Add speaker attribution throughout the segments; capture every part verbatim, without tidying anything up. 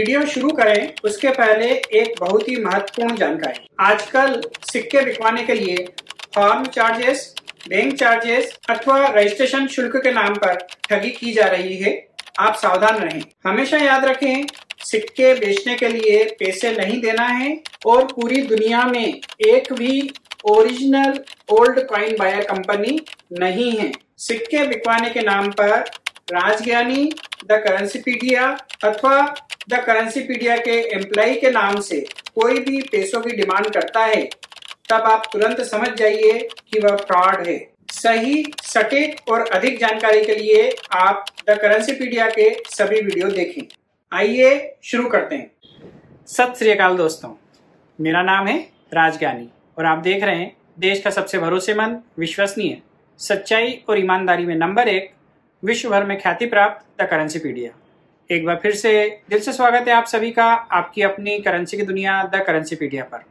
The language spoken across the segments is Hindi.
Speaker 1: वीडियो शुरू करें उसके पहले एक बहुत ही महत्वपूर्ण जानकारी। आजकल सिक्के बिकवाने के लिए फॉर्म चार्जेस, बैंक चार्जेस अथवा रजिस्ट्रेशन शुल्क के नाम पर ठगी की जा रही है। आप सावधान रहें। हमेशा याद रखें, सिक्के बेचने के लिए पैसे नहीं देना है और पूरी दुनिया में एक भी original old coin buyer company नहीं है। सिक्के बिकवाने के नाम पर राजज्ञानी, द करेंसीपीडिया अथवा द करेंसीपीडिया के एम्प्लॉय के नाम से कोई भी पैसों की डिमांड करता है, तब आप तुरंत समझ जाइए कि वह फ्रॉड है। सही, सटीक और अधिक जानकारी के लिए आप द करेंसीपीडिया के सभी वीडियो देखें। आइए शुरू करते हैं। सत श्री अकाल दोस्तों, मेरा नाम है राजज्ञानी और आप देख रहे हैं देश का सबसे भरोसेमंद, विश्वसनीय, सच्चाई और ईमानदारी में नंबर एक, विश्व भर में ख्याति प्राप्त द करेंसीपीडिया। एक बार फिर से दिल से स्वागत है आप सभी का आपकी अपनी करेंसी की दुनिया द करेंसीपीडिया पर।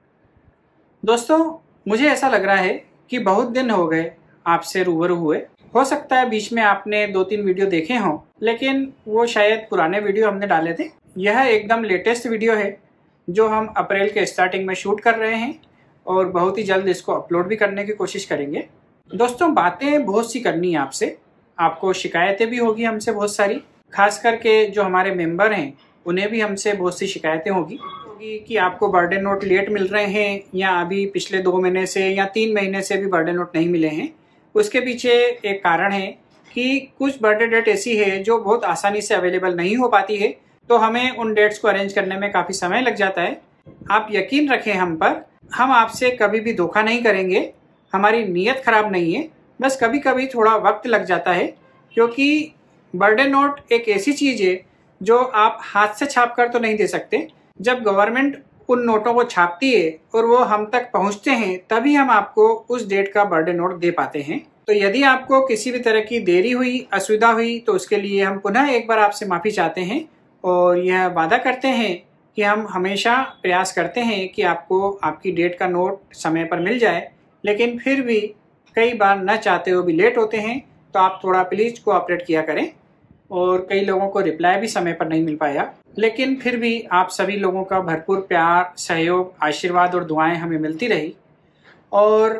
Speaker 1: दोस्तों, मुझे ऐसा लग रहा है कि बहुत दिन हो गए आपसे रूबरू हुए। हो सकता है बीच में आपने दो तीन वीडियो देखे हों, लेकिन वो शायद पुराने वीडियो हमने डाले थे। यह एकदम लेटेस्ट वीडियो है जो हम अप्रैल के स्टार्टिंग में शूट कर रहे हैं और बहुत ही जल्द इसको अपलोड भी करने की कोशिश करेंगे। दोस्तों, बातें बहुत सी करनी है आपसे, आपको शिकायतें भी होगी हमसे बहुत सारी, खास करके जो हमारे मेंबर हैं उन्हें भी हमसे बहुत सी शिकायतें होगी होगी कि आपको बर्थडे नोट लेट मिल रहे हैं या अभी पिछले दो महीने से या तीन महीने से भी बर्थडे नोट नहीं मिले हैं। उसके पीछे एक कारण है कि कुछ बर्थडे डेट ऐसी है जो बहुत आसानी से अवेलेबल नहीं हो पाती है, तो हमें उन डेट्स को अरेंज करने में काफ़ी समय लग जाता है। आप यकीन रखें हम पर, हम आपसे कभी भी धोखा नहीं करेंगे। हमारी नीयत खराब नहीं है, बस कभी कभी थोड़ा वक्त लग जाता है, क्योंकि बर्थडे नोट एक ऐसी चीज़ है जो आप हाथ से छाप कर तो नहीं दे सकते। जब गवर्नमेंट उन नोटों को छापती है और वो हम तक पहुंचते हैं, तभी हम आपको उस डेट का बर्थडे नोट दे पाते हैं। तो यदि आपको किसी भी तरह की देरी हुई, असुविधा हुई, तो उसके लिए हम पुनः एक बार आपसे माफ़ी चाहते हैं और यह वादा करते हैं कि हम हमेशा प्रयास करते हैं कि आपको आपकी डेट का नोट समय पर मिल जाए। लेकिन फिर भी कई बार न चाहते हुए भी लेट होते हैं, तो आप थोड़ा प्लीज़ कोऑपरेट किया करें। और कई लोगों को रिप्लाई भी समय पर नहीं मिल पाया, लेकिन फिर भी आप सभी लोगों का भरपूर प्यार, सहयोग, आशीर्वाद और दुआएं हमें मिलती रही और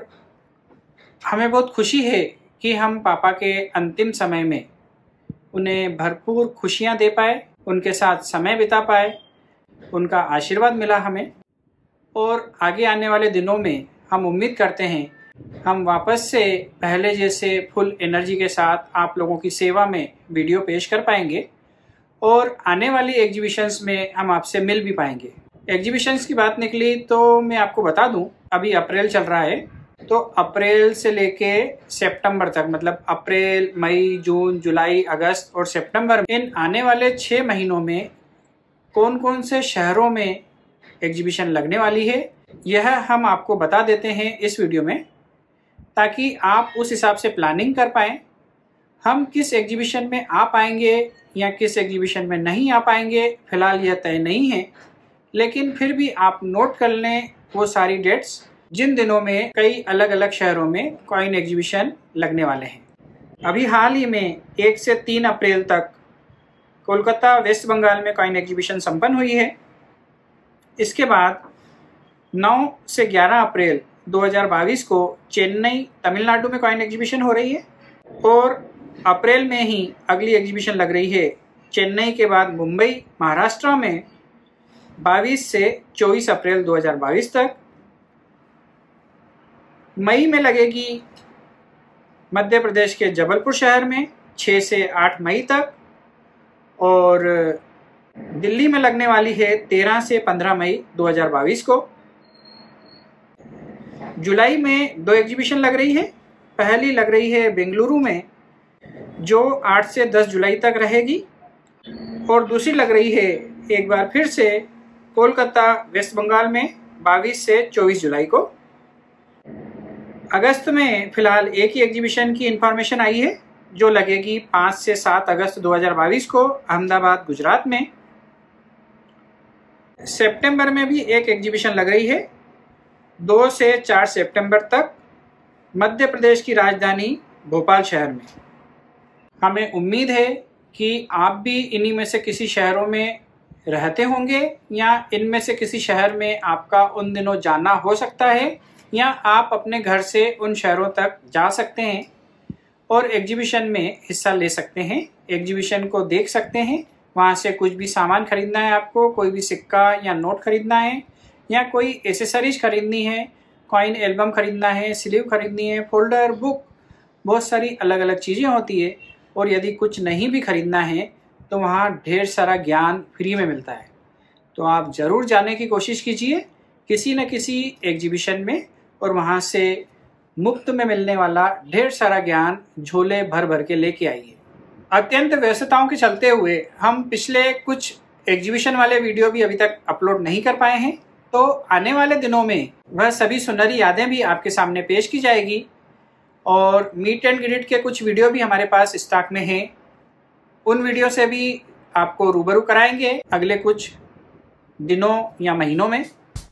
Speaker 1: हमें बहुत खुशी है कि हम पापा के अंतिम समय में उन्हें भरपूर खुशियां दे पाए, उनके साथ समय बिता पाए, उनका आशीर्वाद मिला हमें। और आगे आने वाले दिनों में हम उम्मीद करते हैं हम वापस से पहले जैसे फुल एनर्जी के साथ आप लोगों की सेवा में वीडियो पेश कर पाएंगे और आने वाली एग्जीबिशंस में हम आपसे मिल भी पाएंगे। एग्जीबिशंस की बात निकली तो मैं आपको बता दूं, अभी अप्रैल चल रहा है, तो अप्रैल से लेके सितंबर तक, मतलब अप्रैल, मई, जून, जुलाई, अगस्त और सितंबर, इन आने वाले छः महीनों में कौन कौन से शहरों में एग्जीबिशन लगने वाली है, यह हम आपको बता देते हैं इस वीडियो में, ताकि आप उस हिसाब से प्लानिंग कर पाएँ। हम किस एग्जीबिशन में आ पाएंगे या किस एग्जीबिशन में नहीं आ पाएंगे, फिलहाल यह तय नहीं है, लेकिन फिर भी आप नोट कर लें वो सारी डेट्स जिन दिनों में कई अलग अलग शहरों में कॉइन एग्जीबिशन लगने वाले हैं। अभी हाल ही में एक से तीन अप्रैल तक कोलकाता, वेस्ट बंगाल में कॉइन एग्जीबिशन संपन्न हुई है। इसके बाद नौ से ग्यारह अप्रैल दो हज़ार बाईस को चेन्नई, तमिलनाडु में कॉइन एग्जीबिशन हो रही है और अप्रैल में ही अगली एग्जीबिशन लग रही है चेन्नई के बाद मुंबई, महाराष्ट्र में बाईस से चौबीस अप्रैल दो हज़ार बाईस तक। मई में लगेगी मध्य प्रदेश के जबलपुर शहर में छः से आठ मई तक और दिल्ली में लगने वाली है तेरह से पंद्रह मई दो हज़ार बाईस को। जुलाई में दो एग्जीबिशन लग रही है। पहली लग रही है बेंगलुरु में जो आठ से दस जुलाई तक रहेगी और दूसरी लग रही है एक बार फिर से कोलकाता, वेस्ट बंगाल में बाईस से चौबीस जुलाई को। अगस्त में फिलहाल एक ही एग्जीबिशन की इन्फॉर्मेशन आई है जो लगेगी पाँच से सात अगस्त दो हज़ार बाईस को अहमदाबाद, गुजरात में। सितंबर में भी एक एग्जीबिशन लग रही है दो से चार सितंबर तक मध्य प्रदेश की राजधानी भोपाल शहर में। हमें उम्मीद है कि आप भी इन्हीं में से किसी शहरों में रहते होंगे या इनमें से किसी शहर में आपका उन दिनों जाना हो सकता है, या आप अपने घर से उन शहरों तक जा सकते हैं और एग्जीबिशन में हिस्सा ले सकते हैं, एग्जीबिशन को देख सकते हैं। वहाँ से कुछ भी सामान खरीदना है आपको, कोई भी सिक्का या नोट खरीदना है या कोई एसेसरीज खरीदनी है, कॉइन एल्बम खरीदना है, स्लीव खरीदनी है, फोल्डर, बुक, बहुत सारी अलग अलग चीज़ें होती है। और यदि कुछ नहीं भी खरीदना है तो वहाँ ढेर सारा ज्ञान फ्री में मिलता है। तो आप ज़रूर जाने की कोशिश कीजिए किसी न किसी एग्जीबिशन में, और वहाँ से मुफ्त में मिलने वाला ढेर सारा ज्ञान झोले भर भर के लेके आइए। अत्यंत व्यस्तताओं के चलते हुए हम पिछले कुछ एग्जीबिशन वाले वीडियो भी अभी तक अपलोड नहीं कर पाए हैं, तो आने वाले दिनों में वह सभी सुनहरी यादें भी आपके सामने पेश की जाएगी। और मीट एंड ग्रीट के कुछ वीडियो भी हमारे पास स्टॉक में हैं, उन वीडियो से भी आपको रूबरू कराएंगे अगले कुछ दिनों या महीनों में।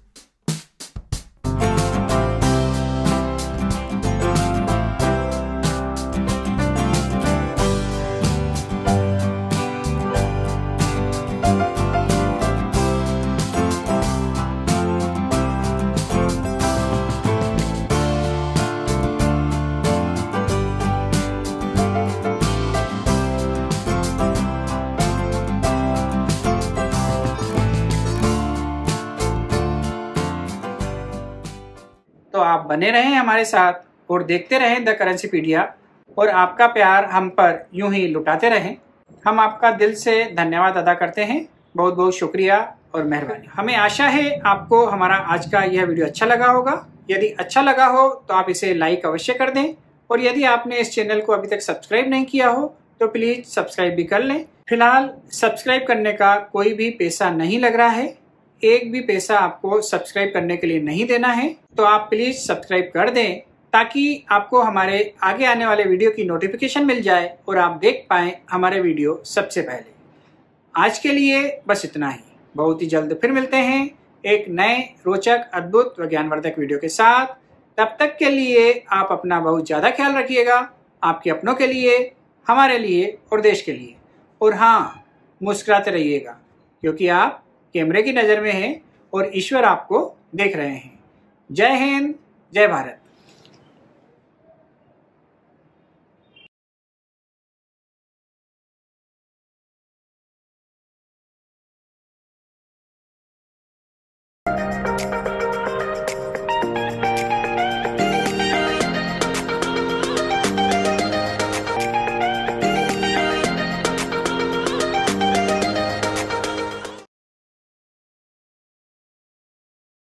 Speaker 1: तो आप बने रहें हमारे साथ और देखते रहें द करेंसीपीडिया, और आपका प्यार हम पर यूं ही लुटाते रहें। हम आपका दिल से धन्यवाद अदा करते हैं, बहुत बहुत शुक्रिया और मेहरबानी। हमें आशा है आपको हमारा आज का यह वीडियो अच्छा लगा होगा। यदि अच्छा लगा हो तो आप इसे लाइक अवश्य कर दें, और यदि आपने इस चैनल को अभी तक सब्सक्राइब नहीं किया हो तो प्लीज सब्सक्राइब भी कर लें। फिलहाल सब्सक्राइब करने का कोई भी पैसा नहीं लग रहा है, एक भी पैसा आपको सब्सक्राइब करने के लिए नहीं देना है, तो आप प्लीज सब्सक्राइब कर दें ताकि आपको हमारे आगे आने वाले वीडियो की नोटिफिकेशन मिल जाए और आप देख पाएं हमारे वीडियो सबसे पहले। आज के लिए बस इतना ही, बहुत ही जल्द फिर मिलते हैं एक नए रोचक, अद्भुत व ज्ञानवर्धक वीडियो के साथ। तब तक के लिए आप अपना बहुत ज्यादा ख्याल रखिएगा, आपके अपनों के लिए, हमारे लिए और देश के लिए। और हाँ, मुस्कुराते रहिएगा क्योंकि आप कैमरे की नज़र में हैं और ईश्वर आपको देख रहे हैं। जय हिंद, जय भारत।